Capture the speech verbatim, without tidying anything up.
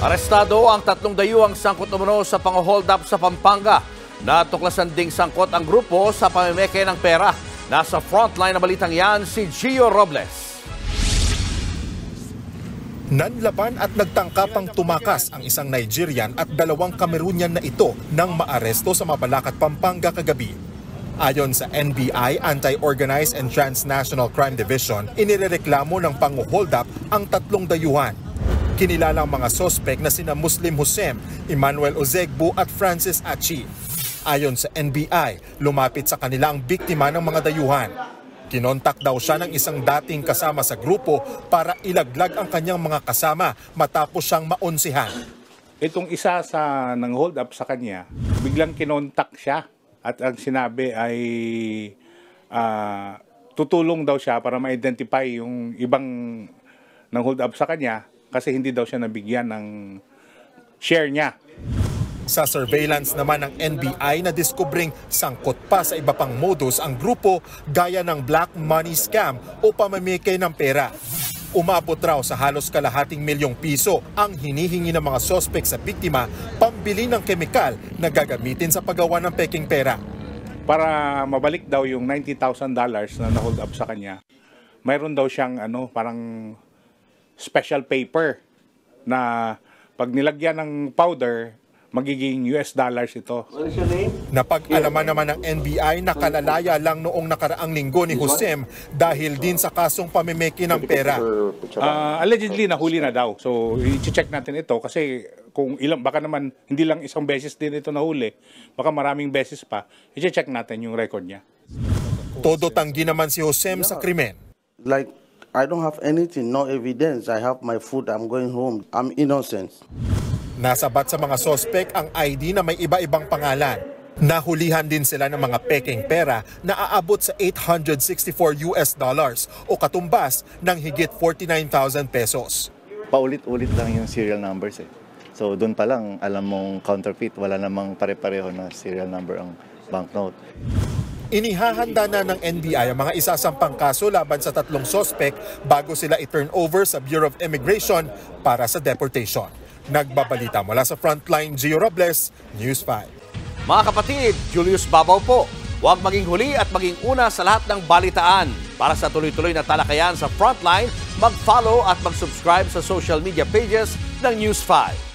Arestado ang tatlong dayuhang sangkot umano sa pang-hold up sa Pampanga. Natuklasan ding sangkot ang grupo sa pamimeke ng pera. Nasa frontline na balitang yan si Gio Robles. Nanlaban at nagtangkapang tumakas ang isang Nigerian at dalawang Cameroonian na ito nang maaresto sa Mabalacat, Pampanga kagabi. Ayon sa N B I, Anti-Organized and Transnational Crime Division, inirereklamo ng pang-hold up ang tatlong dayuhan. Kinilalang mga sospek na sina Muslim Hussein, Emmanuel Ozegbu at Francis Achi. Ayon sa N B I, lumapit sa kanila ang biktima ng mga dayuhan. Kinontak daw siya ng isang dating kasama sa grupo para ilaglag ang kanyang mga kasama matapos siyang maunsihan. Itong isa sa nang hold up sa kanya, biglang kinontak siya at ang sinabi ay uh, tutulong daw siya para ma-identify yung ibang nang hold up sa kanya kasi hindi daw siya nabigyan ng share niya. Sa surveillance naman ng N B I na diskubring sangkot pa sa iba pang modus ang grupo gaya ng black money scam o pamamigay ng pera. Umabot raw sa halos kalahating milyong piso ang hinihingi ng mga sospek sa biktima pambili ng kemikal na gagamitin sa paggawa ng peking pera. Para mabalik daw yung ninety thousand dollars na na-hold up sa kanya, mayroon daw siyang ano, parang special paper na pag nilagyan ng powder, magiging U S dollars ito. Napag-alaman naman ng N B I na kalalaya lang noong nakaraang linggo ni Hussein dahil din sa kasong pamimeki ng pera. Uh, allegedly, nahuli na daw. So, i-check natin ito kasi kung ilang, baka naman hindi lang isang beses din ito nahuli, baka maraming beses pa, i-check natin yung record niya. Todo tanggi naman si Hussein sa krimen. Like, I don't have anything, no evidence. I have my food, I'm going home. I'm innocent. Nasabat sa mga sospek ang I D na may iba-ibang pangalan. Nahulihan din sila ng mga peking pera na aabot sa eight hundred sixty-four U S dollars o katumbas ng higit forty-nine thousand pesos. Paulit-ulit lang yung serial numbers eh. So doon pa lang alam mong counterfeit, wala namang pare-pareho na serial number ang banknote. Inihahanda na ng N B I ang mga isasampang kaso laban sa tatlong sospek bago sila i-turn over sa Bureau of Immigration para sa deportation. Nagbabalita mula sa Frontline, Gio Robles, News five. Mga kapatid, Julius Babaw po. Huwag maging huli at maging una sa lahat ng balitaan. Para sa tuloy-tuloy na talakayan sa Frontline, mag-follow at mag-subscribe sa social media pages ng News five.